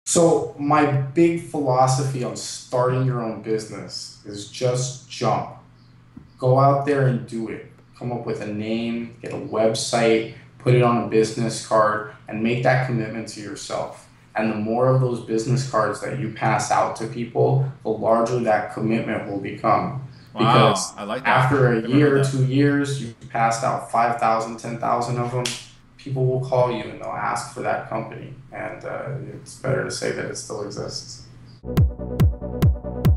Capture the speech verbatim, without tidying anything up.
So my big philosophy on starting your own business is just jump. Go out there and do it. Come up with a name, get a website, put it on a business card, and make that commitment to yourself. And the more of those business cards that you pass out to people, the larger that commitment will become. Wow, Because I like that. after a Never heard year or that. two years, you've passed out five thousand, ten thousand of them, people will call you and they'll ask for that company. And uh, it's better to say that it still exists.